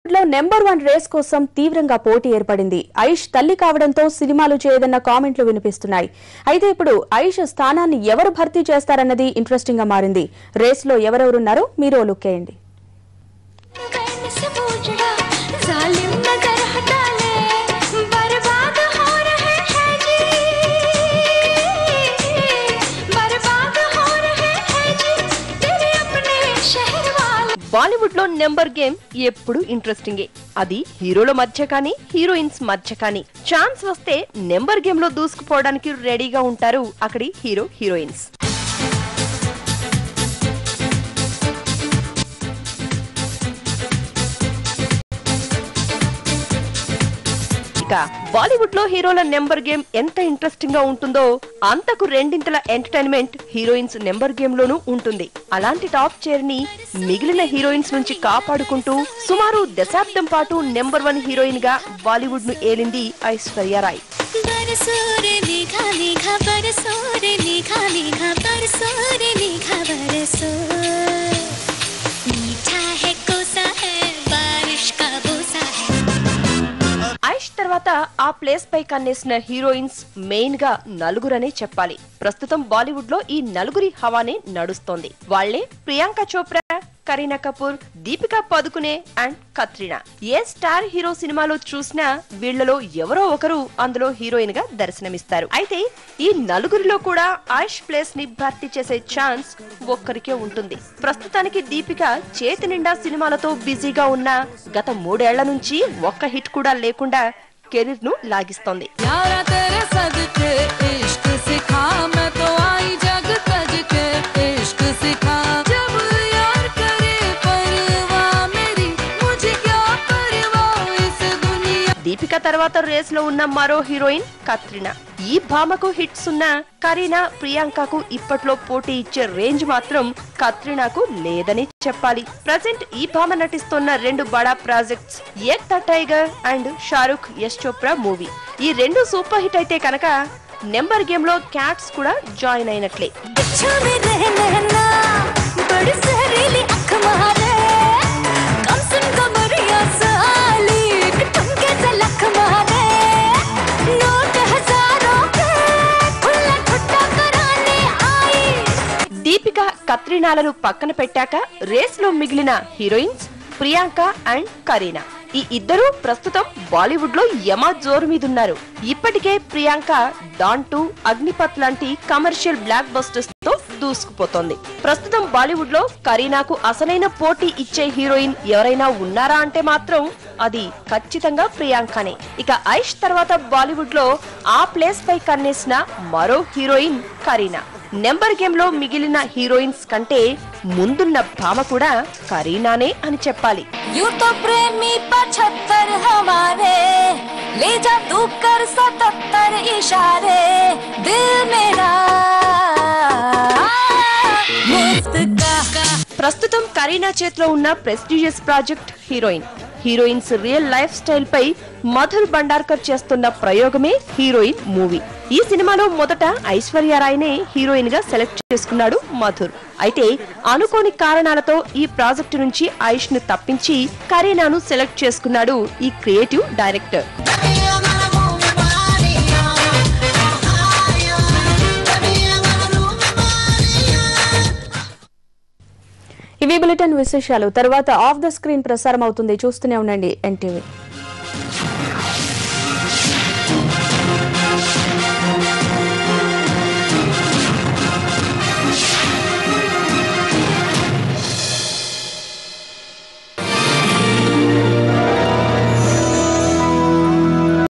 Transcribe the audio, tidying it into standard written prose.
లో number 1 race కోసం తీవ్రంగా పోటీ ఏర్పడింది. ఐష్ తల్లి కావడంతో సినిమాలు చేయదన్న కామెంట్లు వినిపిస్తున్నాయి. అయితే ఇప్పుడు ఐష్ స్థానాన్ని ఎవరు భర్తీ చేస్తారన్నది ఇంట్రెస్టింగ్ గా మారింది. రేస్ లో ఎవరెవరున్నారో మీరు లుక్ చేయండి. బాలీవుడ్ లో నెంబర్ గేమ్ ఎప్పుడు ఇంట్రెస్టింగే. అది హీరోల మధ్య కానీ హీరోయిన్స్ మధ్య కానీ ఛాన్స్ వస్తే నెంబర్ గేమ్ లో దూసుకుపోవడానికి రెడీగా ఉంటారు అక్కడి హీరో హీరోయిన్స్. బాలీవుడ్ లో హీరోల నెంబర్ గేమ్ ఎంత ఇంట్రెస్టింగ్ గా ఉంటుందో అంతకు రెండింతల ఎంటర్టైన్మెంట్ హీరోయిన్స్ నెంబర్ గేమ్ లోనూ ఉంటుంది. అలాంటి టాప్ చైర్ ని మిగిలిన హీరోయిన్స్ నుంచి కాపాడుకుంటూ సుమారు దశాబ్దం పాటు నెంబర్ 1 హీరోయిన్ గా బాలీవుడ్ ను ఏలింది ఐశ్వర్య రాయ్. ఐష్ తర్వాత ఆ ప్లేస్ పై కన్నేసిన హీరోయిన్స్ మెయిన్ గా నలుగురనే చెప్పాలి. ప్రస్తుతం బాలీవుడ్ లో ఈ నలుగురి హవానే నడుస్తోంది. వాళ్లే ప్రియాంక చోప్రా, కరీనా కపూర్, దీపికా పదుకునే అండ్ కత్రినా. ఏ స్టార్ హీరో సినిమాలో చూసినా వీళ్లలో ఎవరో ఒకరు అందులో హీరోయిన్ గా దర్శనమిస్తారు. అయితే ఈ నలుగురిలో కూడా ఐష్ ప్లేస్ ని భర్తీ చేసే ఛాన్స్ ఒక్కరికే ఉంటుంది. ప్రస్తుతానికి దీపిక చేతి నిండా సినిమాలతో బిజీగా ఉన్న గత 3 ఏళ్ల నుంచి ఒక్క హిట్ కూడా లేకుండా కెరీర్ ను లాగిస్తోంది. దీపిక తర్వాత రేస్ లో ఉన్న మరో హీరోయిన్ కత్రినా. ఈ భామకు హిట్స్ ఉన్న కరీనా, ప్రియాంకకు ఇప్పట్లో పోటీ ఇచ్చే రేంజ్ మాత్రం కత్రినాకు లేదని చెప్పాలి. ప్రెజెంట్ ఈ భామ నటిస్తున్న 2 బడా projects Ek Tha Tiger and Shahrukh Yash Chopra movie. ఈ 2 సూపర్ హిట్ అయితే కనుక నెంబర్ గేమ్ లో క్యాట్స్ కూడా జాయిన్ అయినట్లే. దీపిక, కత్రినాలను పక్కన పెట్టాక రేస్ లో మిగిలిన హీరోయిన్స్ ప్రియాంక అండ్ కరీనా. ఈ ఇద్దరు ప్రస్తుతం బాలీవుడ్ లో యమా జోరు మీదున్నారు. ఇప్పటికే ప్రియాంక డాన్ 2, అగ్నిపత్ లాంటి కమర్షియల్ బ్లాక్ బస్టర్స్ తో దూసుకుపోతోంది. ప్రస్తుతం బాలీవుడ్ లో కరీనాకు అసలైన పోటీ ఇచ్చే హీరోయిన్ ఎవరైనా ఉన్నారా అంటే మాత్రం అది ఖచ్చితంగా ప్రియాంకనే. ఇక ఐష్ తర్వాత బాలీవుడ్ లో ఆ ప్లేస్ పై కన్నేసిన మరో హీరోయిన్ కరీనా. నెంబర్ గేమ్ లో మిగిలిన హీరోయిన్స్ కంటే ముందున్న భామ కూడా కరీనానే అని చెప్పాలి. ప్రస్తుతం కరీనా చేతిలో ఉన్న prestigious project heroines real life style పై మధుర్ బండార్కర్ చేస్తున్న ప్రయోగమే హీరోయిన్ మూవీ. ఈ సినిమాలో మొదట ఐశ్వర్య రాయ్ నే హీరోయిన్ గా సెలెక్ట్ చేసుకున్నాడు మధుర్. అయితే అనుకోని కారణాలతో ఈ ప్రాజెక్టు నుంచి ఐష్ ను తప్పించి కరీనాను సెలెక్ట్ చేసుకున్నాడు ఈ క్రియేటివ్ డైరెక్టర్. ఇవి బులెటిన్ విశేషాలు. తర్వాత ఆఫ్ ద స్క్రీన్ ప్రసారం అవుతుంది. చూస్తూనే ఉండండి ఎన్టీవీ.